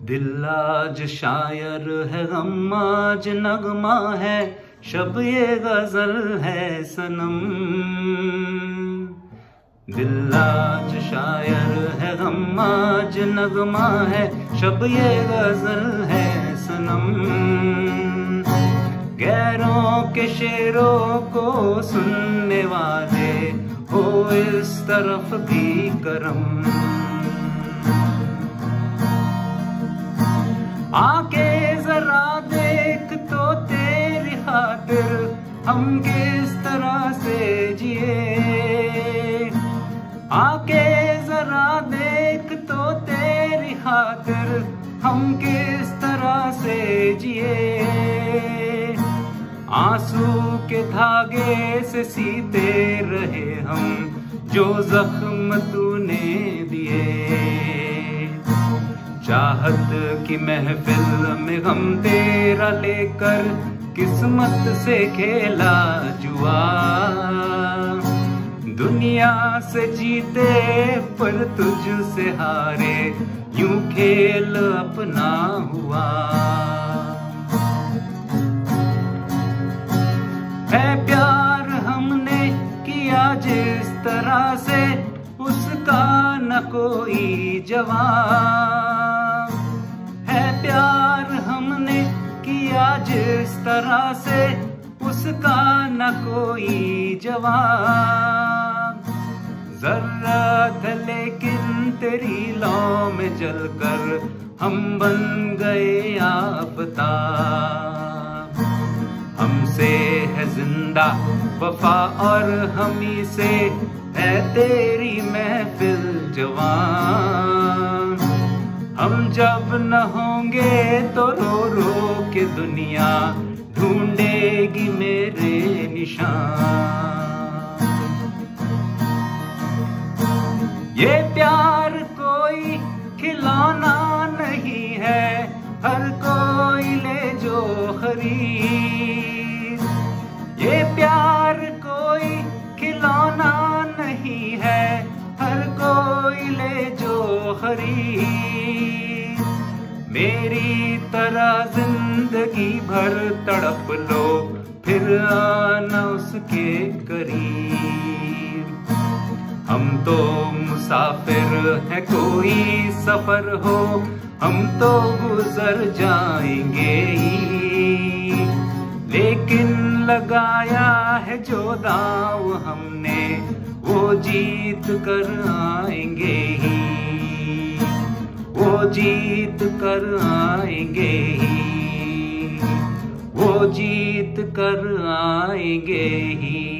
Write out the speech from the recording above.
दिल आज शायर है, गम आज नगमा है, शब ये गजल है सनम। दिल आज शायर है, गम आज नगमा है, शब ये गजल है सनम। गैरों के शेरों को सुनने वाले हो इस तरफ भी करम। आके जरा देख तो तेरी खातिर हम किस तरह से जिए। आके जरा देख तो तेरी खातिर हम किस तरह से जिए। आंसू के धागे से सीते रहे हम जो जख्म तूने दिए। चाहत की महफिल में गम तेरा लेकर किस्मत से खेला जुआ। दुनिया से जीते पर तुझसे हारे, यूं खेल अपना हुआ। है प्यार हमने किया जिस तरह से, उसका न कोई जवाब। है प्यार हमने किया जिस तरह से, उसका न कोई जवाब। जर्रत लेकिन तेरी लौ में जलकर हम बन गए आफताब। हमसे है जिंदा वफा और हमी से है तेरी महफिल जवान। हम जब न होंगे तो रो रो के दुनिया ढूंढेगी मेरे निशान। ये प्यार कोई खिलौना नहीं है, हर कोई ले जो खरीद। ये प्यार कोई खिलौना नहीं है, हर कोई ले जो खरीद। मेरी तरह जिंदगी भर तड़प लो, फिर आना उसके करीब। हम तो मुसाफिर हैं, कोई सफर हो हम तो गुजर जाएंगे ही। लेकिन लगाया है जो दाव हमने, वो जीत कर आएंगे ही। वो जीत कर आएंगे ही। वो जीत कर आएंगे ही।